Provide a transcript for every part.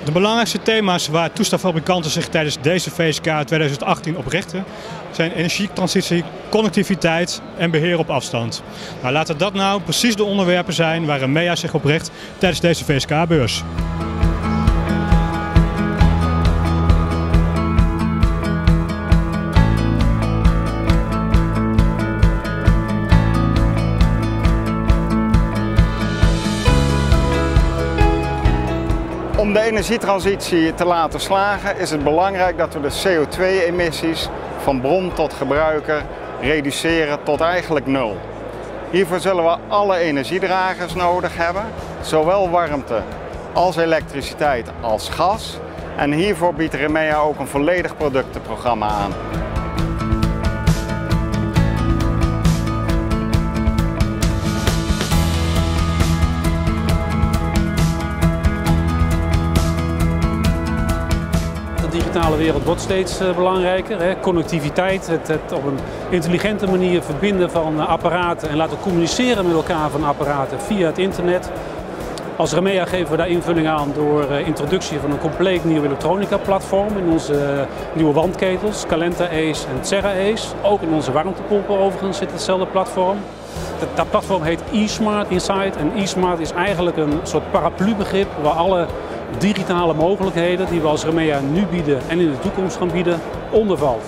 De belangrijkste thema's waar toestelfabrikanten zich tijdens deze VSK 2018 op richten zijn energietransitie, connectiviteit en beheer op afstand. Nou, laten dat nou precies de onderwerpen zijn waar Remea zich op richt tijdens deze VSK-beurs. Om de energietransitie te laten slagen is het belangrijk dat we de CO2-emissies van bron tot gebruiker reduceren tot eigenlijk nul. Hiervoor zullen we alle energiedragers nodig hebben, zowel warmte als elektriciteit als gas. En hiervoor biedt Remea ook een volledig productenprogramma aan. De digitale wereld wordt steeds belangrijker. Connectiviteit, het op een intelligente manier verbinden van apparaten en laten communiceren met elkaar van apparaten via het internet. Als Remea geven we daar invulling aan door introductie van een compleet nieuw elektronica-platform in onze nieuwe wandketels, Calenta Ace en Terra Ace. Ook in onze warmtepompen overigens zit hetzelfde platform. Dat platform heet eSmart Inside en eSmart is eigenlijk een soort paraplubegrip waar alle digitale mogelijkheden die we als Remea nu bieden en in de toekomst gaan bieden, onder valt.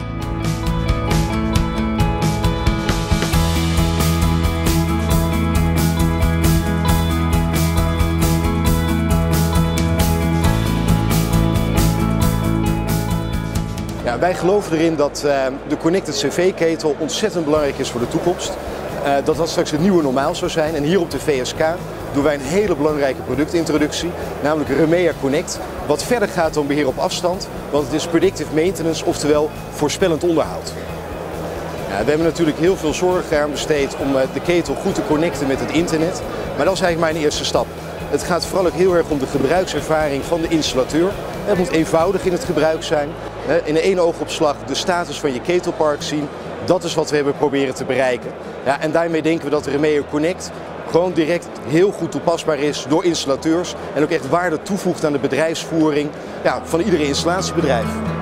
Ja, wij geloven erin dat de Connected CV-ketel ontzettend belangrijk is voor de toekomst. Dat dat straks het nieuwe normaal zou zijn. En hier op de VSK doen wij een hele belangrijke productintroductie, namelijk Remea Connect. Wat verder gaat dan beheer op afstand, want het is predictive maintenance, oftewel voorspellend onderhoud. Ja, we hebben natuurlijk heel veel zorg aan besteed om de ketel goed te connecten met het internet, maar dat is eigenlijk maar een eerste stap. Het gaat vooral ook heel erg om de gebruikservaring van de installateur. Het moet eenvoudig in het gebruik zijn. In één oogopslag de status van je ketelpark zien. Dat is wat we hebben proberen te bereiken. Ja, en daarmee denken we dat de Remea Connect gewoon direct heel goed toepasbaar is door installateurs. En ook echt waarde toevoegt aan de bedrijfsvoering van iedere installatiebedrijf.